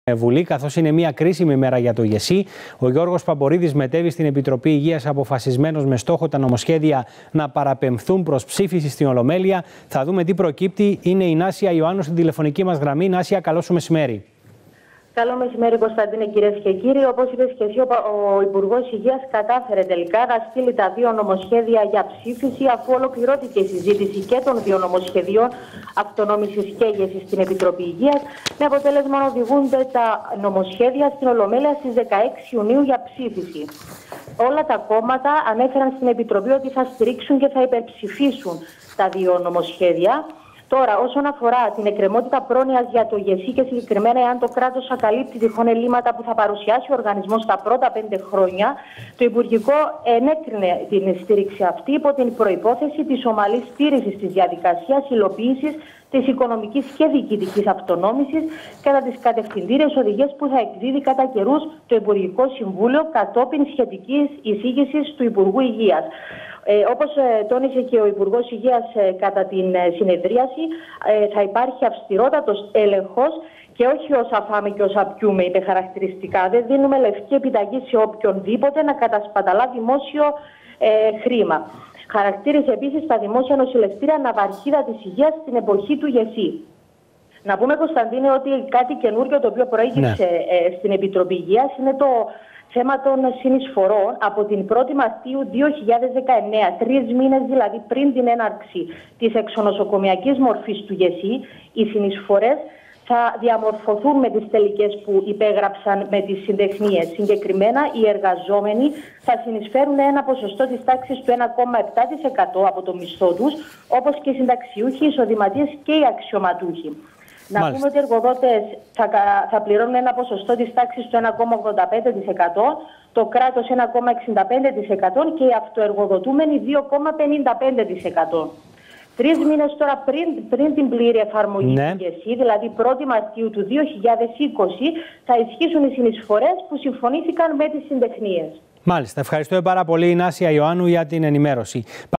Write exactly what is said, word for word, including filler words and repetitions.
Βουλή, καθώς είναι μια κρίσιμη μέρα για το ΓΕΣΥ. Ο Γιώργος Παμπορίδης μετέβη στην Επιτροπή Υγείας αποφασισμένος με στόχο τα νομοσχέδια να παραπεμφθούν προς ψήφιση στην Ολομέλεια. Θα δούμε τι προκύπτει. Είναι η Νάσια Ιωάννου στην τηλεφωνική μας γραμμή. Νάσια, καλό σου μεσημέρι. Καλό μεσημέρι, Κωνσταντίνε, κυρίες και κύριοι. Όπως είπες και εσύ, ο Υπουργός Υγείας κατάφερε τελικά να στείλει τα δύο νομοσχέδια για ψήφιση, αφού ολοκληρώθηκε η συζήτηση και των δύο νομοσχεδίων αυτονόμησης και ηγεσίας στην Επιτροπή Υγείας, με αποτέλεσμα να οδηγούνται τα νομοσχέδια στην Ολομέλεια στις δεκαέξι Ιουνίου για ψήφιση. Όλα τα κόμματα ανέφεραν στην Επιτροπή ότι θα στηρίξουν και θα υπερψηφίσουν τα δύο νομοσχέδια. Τώρα, όσον αφορά την εκκρεμότητα πρόνοιας για το ΓΕΣΥ και συγκεκριμένα εάν το κράτος ακαλύπτει τυχόν ελλείμματα που θα παρουσιάσει ο οργανισμός τα πρώτα πέντε χρόνια, το Υπουργικό ενέκρινε την στήριξη αυτή υπό την προϋπόθεση της ομαλής στήρησης της διαδικασίας υλοποίησης της οικονομικής και διοικητικής αυτονόμησης κατά τις κατευθυντήριες οδηγίες που θα εκδίδει κατά καιρούς το Υπουργικό Συμβούλιο κατόπιν σχετικής εισήγησης του Υπουργού Υγείας. Ε, όπως ε, τόνισε και ο Υπουργός Υγείας ε, κατά την ε, συνεδρίαση, ε, θα υπάρχει αυστηρότατος έλεγχος και όχι όσα φάμε και όσα πιούμε, είπε χαρακτηριστικά. Δεν δίνουμε λευκή επιταγή σε οποιονδήποτε να κατασπαταλά δημόσιο ε, χρήμα. Χαρακτήρισε επίσης τα δημόσια νοσηλευτήρια ναυαρχίδα της υγείας στην εποχή του ΓΕΣΥ. Να πούμε, Κωνσταντίνε, ότι κάτι καινούργιο το οποίο προέκυψε ναι. ε, στην Επιτροπή Υγείας είναι το θέμα των συνεισφορών από την πρώτη Μαρτίου δύο χιλιάδες δεκαεννέα, τρεις μήνες δηλαδή πριν την έναρξη της εξονοσοκομιακής μορφής του ΓΕΣΥ, οι συνεισφορές θα διαμορφωθούν με τις τελικές που υπέγραψαν με τις συντεχνίες. Συγκεκριμένα, οι εργαζόμενοι θα συνεισφέρουν ένα ποσοστό της τάξης του ένα κόμμα επτά τοις εκατό από το μισθό τους, όπως και οι συνταξιούχοι, οι εισοδηματίες και οι αξιωματούχοι. Να Μάλιστα. πούμε ότι οι εργοδότες θα, θα πληρώνουν ένα ποσοστό της τάξης του ένα κόμμα ογδόντα πέντε τοις εκατό, το κράτος ένα κόμμα εξήντα πέντε τοις εκατό και οι αυτοεργοδοτούμενοι δύο κόμμα πενήντα πέντε τοις εκατό. Τρεις μήνες τώρα πριν, πριν την πλήρη εφαρμογή ναι. του ΓΕΣΥ, δηλαδή πρώτη Μαρτίου του δύο χιλιάδες είκοσι, θα ισχύσουν οι συνεισφορές που συμφωνήθηκαν με τις συντεχνίες. Μάλιστα. Ευχαριστώ πάρα πολύ, Νάσια Ιωάννου, για την ενημέρωση.